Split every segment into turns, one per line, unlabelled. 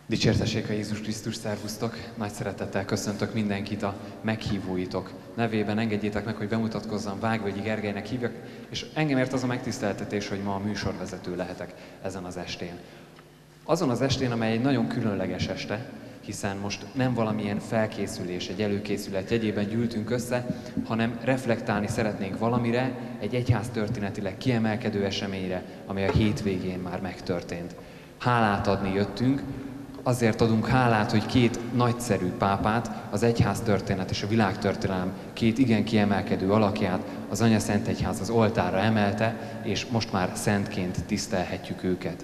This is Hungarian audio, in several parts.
Dicsértessék a Jézus Krisztus, szervusztok! Nagy szeretettel köszöntök mindenkit a meghívóitok nevében. Engedjétek meg, hogy bemutatkozzam, Vágvölgyi Gergelynek hívjak, és engem ért az a megtiszteltetés, hogy ma a műsorvezető lehetek ezen az estén. Azon az estén, amely egy nagyon különleges este, hiszen most nem valamilyen felkészülés, egy előkészület jegyében gyűltünk össze, hanem reflektálni szeretnénk valamire, egy egyház történetileg kiemelkedő eseményre, amely a hétvégén már megtörtént. Hálát adni jöttünk, azért adunk hálát, hogy két nagyszerű pápát, az egyháztörténet és a világtörténelem két igen kiemelkedő alakját az Anyaszentegyház az oltárra emelte, és most már szentként tisztelhetjük őket.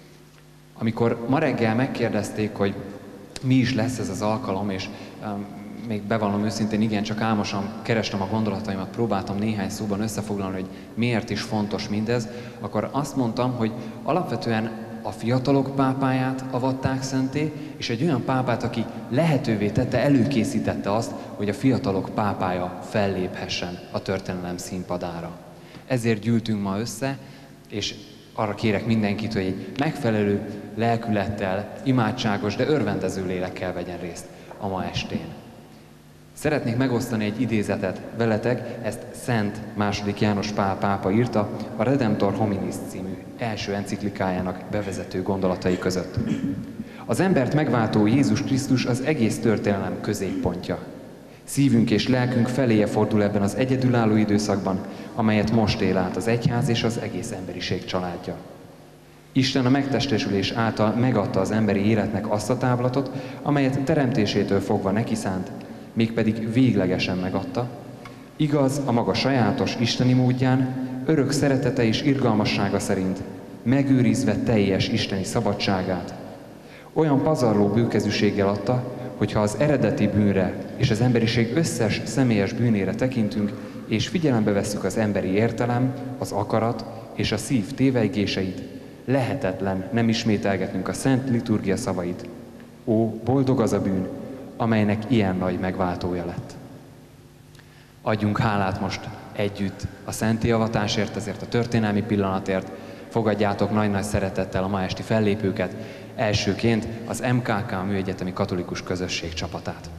Amikor ma reggel megkérdezték, hogy mi is lesz ez az alkalom, és még bevallom őszintén, igen, csak álmosan kerestem a gondolataimat, próbáltam néhány szóban összefoglalni, hogy miért is fontos mindez, akkor azt mondtam, hogy alapvetően a fiatalok pápáját avatták szenté, és egy olyan pápát, aki lehetővé tette, előkészítette azt, hogy a fiatalok pápája felléphessen a történelem színpadára. Ezért gyűltünk ma össze, és arra kérek mindenkit, hogy egy megfelelő lelkülettel, imádságos, de örvendező lélekkel vegyen részt a ma estén. Szeretnék megosztani egy idézetet veletek, ezt Szent II. János Pál pápa írta a Redemptor Hominis című első enciklikájának bevezető gondolatai között. Az embert megváltó Jézus Krisztus az egész történelem középpontja. Szívünk és lelkünk feléje fordul ebben az egyedülálló időszakban, amelyet most él át az egyház és az egész emberiség családja. Isten a megtestesülés által megadta az emberi életnek azt a távlatot, amelyet teremtésétől fogva neki szánt, mégpedig véglegesen megadta. Igaz, a maga sajátos isteni módján, örök szeretete és irgalmassága szerint, megőrizve teljes isteni szabadságát. Olyan pazarló bőkezűséggel adta, hogyha az eredeti bűnre és az emberiség összes személyes bűnére tekintünk, és figyelembe vesszük az emberi értelem, az akarat és a szív tévejgéseit, lehetetlen nem ismételgetnünk a szent liturgia szavait. Ó, boldog az a bűn, amelynek ilyen nagy megváltója lett. Adjunk hálát most együtt a szenti avatásért, ezért a történelmi pillanatért. Fogadjátok nagy-nagy szeretettel a ma esti fellépőket, elsőként az MKK Műegyetemi Katolikus Közösség csapatát.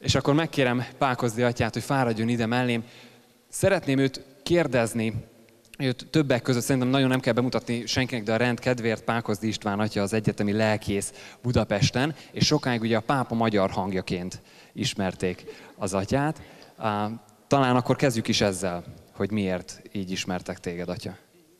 És akkor megkérem Pákozdi atyát, hogy fáradjon ide mellém. Szeretném őt kérdezni, őt többek között szerintem nagyon nem kell bemutatni senkinek, de a rend kedvéért Pákozdi István atya az egyetemi lelkész Budapesten, és sokáig ugye a pápa magyar hangjaként ismerték az atyát. Talán akkor kezdjük is ezzel, hogy miért így ismertek téged, atya.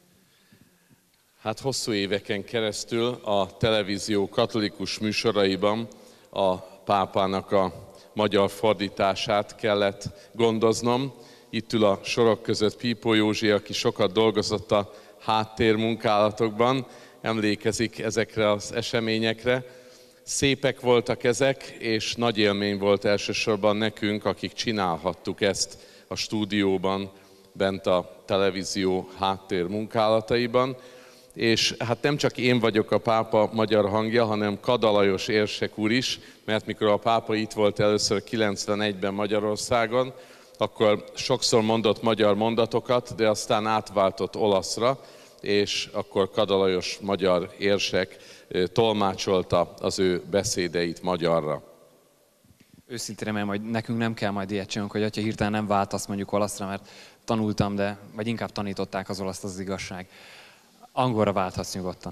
Hát hosszú éveken keresztül a televízió katolikus műsoraiban a pápának a magyar fordítását kellett gondoznom. Itt ül a sorok között Pípó Józsi, aki sokat dolgozott a háttérmunkálatokban, emlékezik ezekre az eseményekre. Szépek voltak ezek, és nagy élmény volt elsősorban nekünk, akik csinálhattuk ezt a stúdióban, bent a televízió háttérmunkálataiban. És hát nem csak én vagyok a pápa magyar hangja, hanem Kada Lajos érsek úr is, mert mikor a pápa itt volt először 91-ben Magyarországon, akkor sokszor mondott magyar mondatokat, de aztán átváltott olaszra, és akkor Kada Lajos magyar érsek tolmácsolta az ő beszédeit magyarra.
Őszintén remélem, hogy nekünk nem kell majd ilyet csinálnunk, hogy atya hirtelen nem váltasz mondjuk olaszra, mert tanultam, de vagy inkább tanították az olaszt, az igazság. Angolra válthatsz nyugodtan.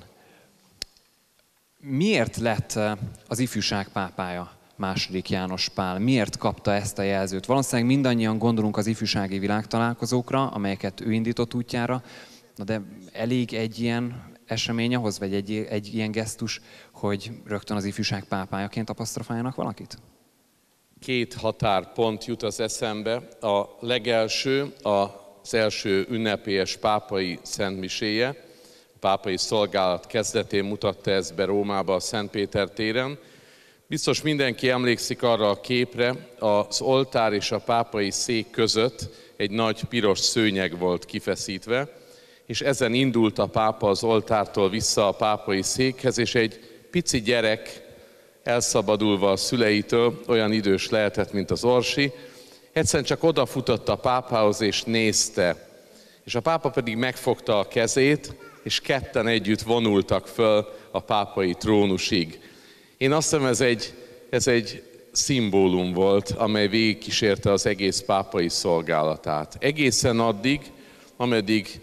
Miért lett az ifjúság pápája II. János Pál? Miért kapta ezt a jelzőt? Valószínűleg mindannyian gondolunk az ifjúsági világtalálkozókra, amelyeket ő indított útjára, de elég egy ilyen esemény ahhoz, vagy egy ilyen gesztus, hogy rögtön az ifjúság pápájaként apostrofáljanak valakit?
Két határpont jut az eszembe. A legelső az első ünnepélyes pápai szentmiséje. A pápai szolgálat kezdetén mutatta ezt be Rómába a Szent Péter téren. Biztos mindenki emlékszik arra a képre, az oltár és a pápai szék között egy nagy piros szőnyeg volt kifeszítve, és ezen indult a pápa az oltártól vissza a pápai székhez, és egy pici gyerek, elszabadulva a szüleitől, olyan idős lehetett, mint az Orsi, egyszerűen csak odafutott a pápához és nézte. És a pápa pedig megfogta a kezét, és ketten együtt vonultak föl a pápai trónusig. Én azt hiszem, ez egy szimbólum volt, amely végigkísérte az egész pápai szolgálatát. Egészen addig, ameddig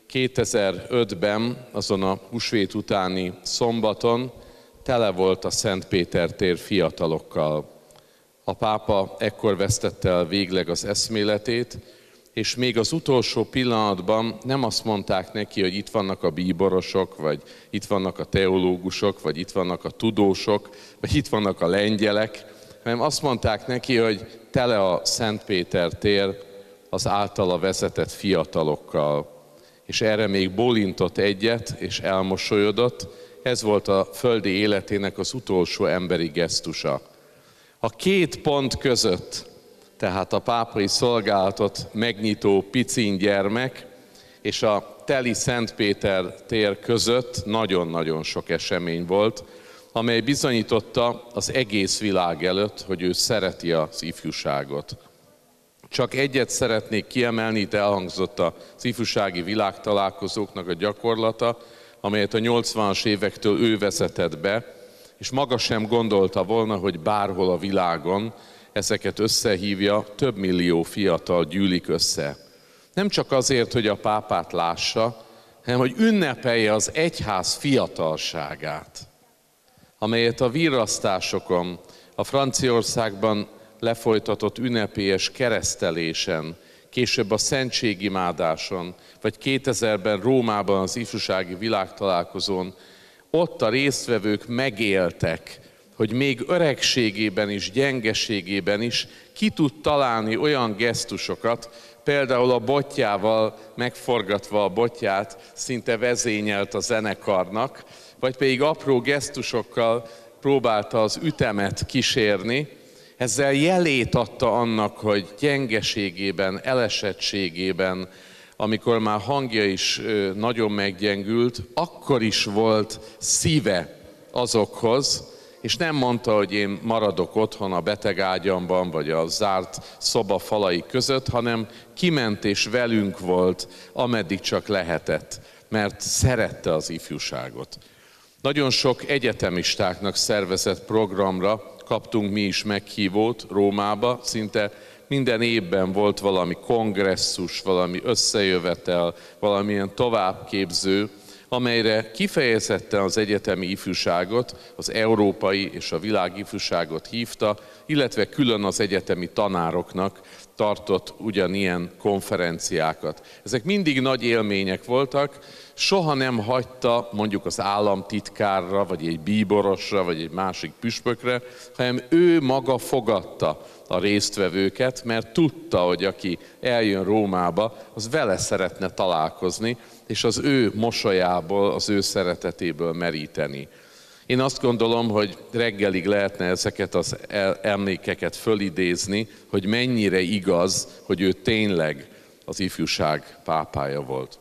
2005-ben, azon a húsvét utáni szombaton tele volt a Szent Péter tér fiatalokkal. A pápa ekkor vesztette el végleg az eszméletét, és még az utolsó pillanatban nem azt mondták neki, hogy itt vannak a bíborosok, vagy itt vannak a teológusok, vagy itt vannak a tudósok, vagy itt vannak a lengyelek, hanem azt mondták neki, hogy tele a Szent Péter tér az általa vezetett fiatalokkal. És erre még bólintott egyet, és elmosolyodott. Ez volt a földi életének az utolsó emberi gesztusa. A két pont között, tehát a pápai szolgálatot megnyitó picin gyermek és a teli Szent Péter tér között nagyon-nagyon sok esemény volt, amely bizonyította az egész világ előtt, hogy ő szereti az ifjúságot. Csak egyet szeretnék kiemelni, itt elhangzott az ifjúsági világtalálkozóknak a gyakorlata, amelyet a 80-as évektől ő vezetett be, és maga sem gondolta volna, hogy bárhol a világon ezeket összehívja, több millió fiatal gyűlik össze. Nem csak azért, hogy a pápát lássa, hanem hogy ünnepelje az egyház fiatalságát, amelyet a virrasztásokon, a Franciaországban lefolytatott ünnepélyes keresztelésen, később a szentségimádáson, vagy 2000-ben Rómában az ifjúsági világtalálkozón, ott a résztvevők megéltek, hogy még öregségében is, gyengeségében is ki tud találni olyan gesztusokat, például a botjával megforgatva a botját szinte vezényelt a zenekarnak, vagy pedig apró gesztusokkal próbálta az ütemet kísérni, ezzel jelét adta annak, hogy gyengeségében, elesettségében, amikor már hangja is nagyon meggyengült, akkor is volt szíve azokhoz, és nem mondta, hogy én maradok otthon a betegágyamban, vagy a zárt szoba falai között, hanem kiment és velünk volt, ameddig csak lehetett, mert szerette az ifjúságot. Nagyon sok egyetemistáknak szervezett programra kaptunk mi is meghívót Rómába, szinte minden évben volt valami kongresszus, valami összejövetel, valamilyen továbbképző, amelyre kifejezetten az egyetemi ifjúságot, az európai és a világ ifjúságot hívta, illetve külön az egyetemi tanároknak tartott ugyanilyen konferenciákat. Ezek mindig nagy élmények voltak, soha nem hagyta mondjuk az államtitkárra, vagy egy bíborosra, vagy egy másik püspökre, hanem ő maga fogadta a résztvevőket, mert tudta, hogy aki eljön Rómába, az vele szeretne találkozni, és az ő mosolyából, az ő szeretetéből meríteni. Én azt gondolom, hogy reggelig lehetne ezeket az emlékeket fölidézni, hogy mennyire igaz, hogy ő tényleg az ifjúság pápája volt.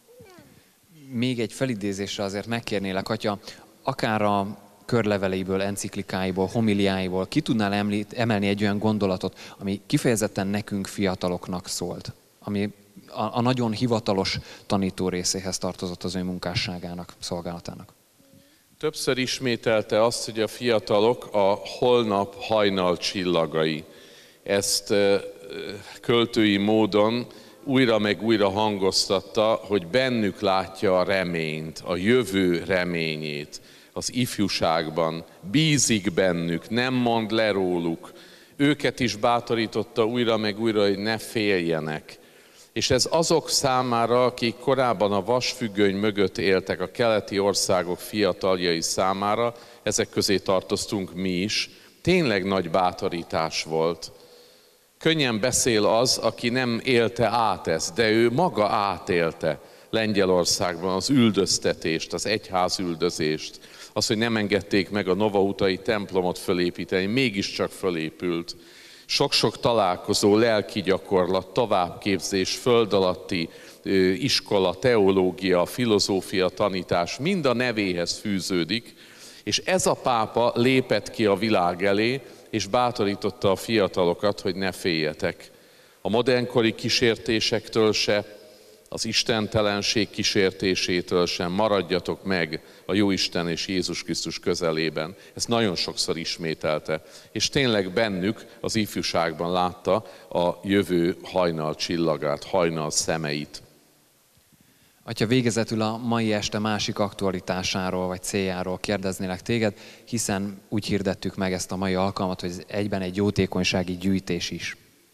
Még egy felidézésre azért megkérnélek, Atya, akár a körleveleiből, enciklikáiból, homiliáiból ki tudnál emelni egy olyan gondolatot, ami kifejezetten nekünk fiataloknak szólt, ami a nagyon hivatalos tanító részéhez tartozott az ő munkásságának, szolgálatának?
Többször ismételte azt, hogy a fiatalok a holnap hajnal csillagai. Ezt költői módon újra meg újra hangoztatta, hogy bennük látja a reményt, a jövő reményét az ifjúságban. Bízik bennük, nem mond le róluk. Őket is bátorította újra meg újra, hogy ne féljenek. És ez azok számára, akik korábban a vasfüggöny mögött éltek, a keleti országok fiataljai számára, ezek közé tartoztunk mi is, tényleg nagy bátorítás volt. Könnyen beszél az, aki nem élte át ezt, de ő maga átélte Lengyelországban az üldöztetést, az egyházüldözést, az, hogy nem engedték meg a novautai templomot fölépíteni, mégiscsak fölépült. Sok-sok találkozó, lelki gyakorlat, továbbképzés, föld alatti iskola, teológia, filozófia, tanítás, mind a nevéhez fűződik, és ez a pápa lépett ki a világ elé, és bátorította a fiatalokat, hogy ne féljetek. A modernkori kísértésektől se, az istentelenség kísértésétől sem maradjatok meg a Jóisten és Jézus Krisztus közelében. Ezt nagyon sokszor ismételte, és tényleg bennük az ifjúságban látta a jövő hajnal csillagát, hajnal szemeit.
Atya, végezetül a mai este másik aktualitásáról vagy céljáról kérdeznélek téged, hiszen úgy hirdettük meg ezt a mai alkalmat, hogy ez egyben egy jótékonysági gyűjtés is.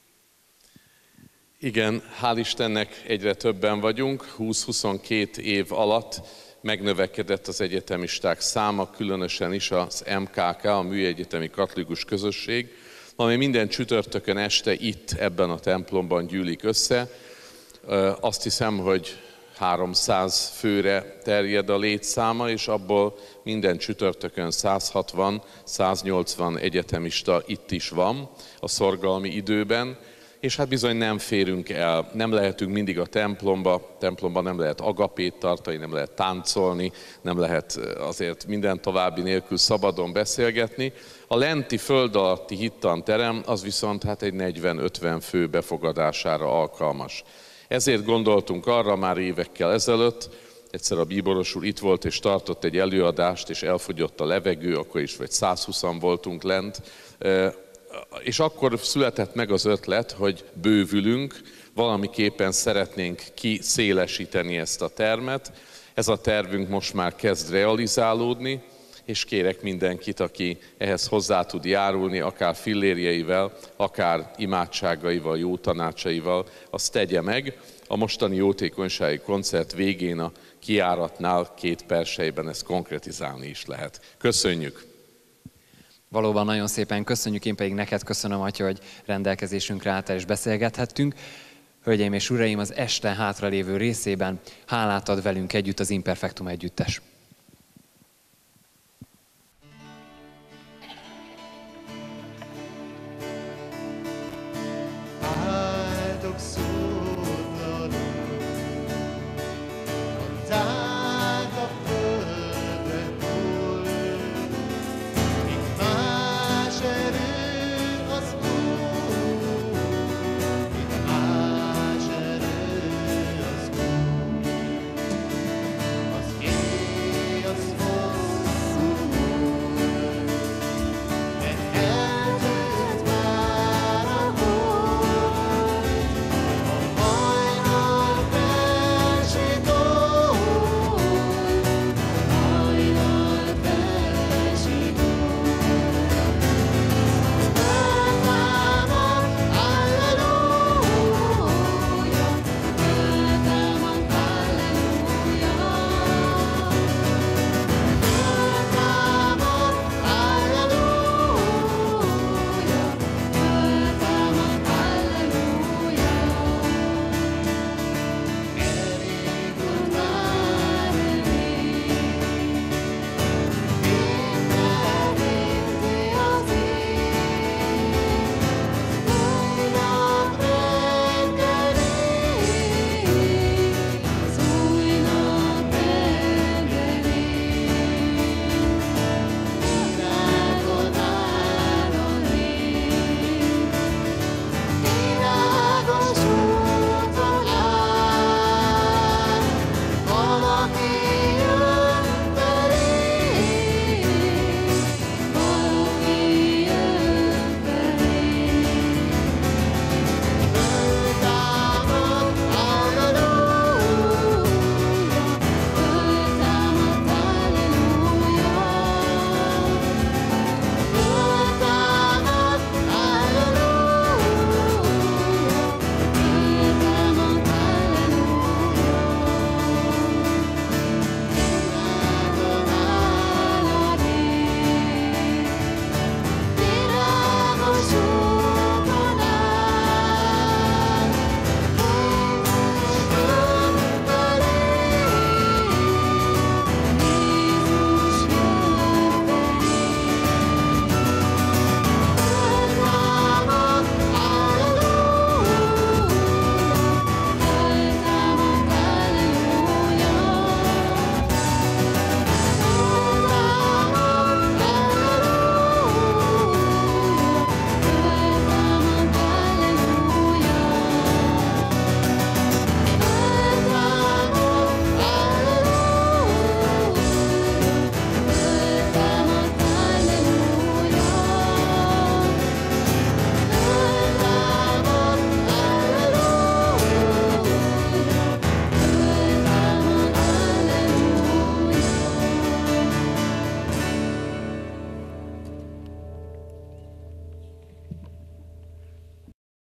Igen, hál' Istennek egyre többen vagyunk, 20-22 év alatt megnövekedett az egyetemisták száma, különösen is az MKK, a Műegyetemi Katolikus Közösség, ami minden csütörtökön este itt, ebben a templomban gyűlik össze. Azt hiszem, hogy 300 főre terjed a létszáma, és abból minden csütörtökön 160-180 egyetemista itt is van a szorgalmi időben, és hát bizony nem férünk el, nem lehetünk mindig a templomban nem lehet agapét tartani, nem lehet táncolni, nem lehet azért minden további nélkül szabadon beszélgetni. A lenti föld alatti hittanterem az viszont hát egy 40-50 fő befogadására alkalmas. Ezért gondoltunk arra már évekkel ezelőtt, egyszer a bíboros úr itt volt és tartott egy előadást, és elfogyott a levegő, akkor is vagy 120-an voltunk lent, és akkor született meg az ötlet, hogy bővülünk, valamiképpen szeretnénk kiszélesíteni ezt a termet. Ez a tervünk most már kezd realizálódni, és kérek mindenkit, aki ehhez hozzá tud járulni, akár fillérjeivel, akár imádságaival, jó tanácsaival, azt tegye meg. A mostani jótékonysági koncert végén a kijáratnál 2 persejben ezt konkretizálni is lehet. Köszönjük!
Valóban nagyon szépen köszönjük, én pedig neked köszönöm, Atya, hogy rendelkezésünkre álltál és beszélgethettünk. Hölgyeim és uraim, az este hátralévő részében hálát ad velünk együtt az Imperfektum együttes.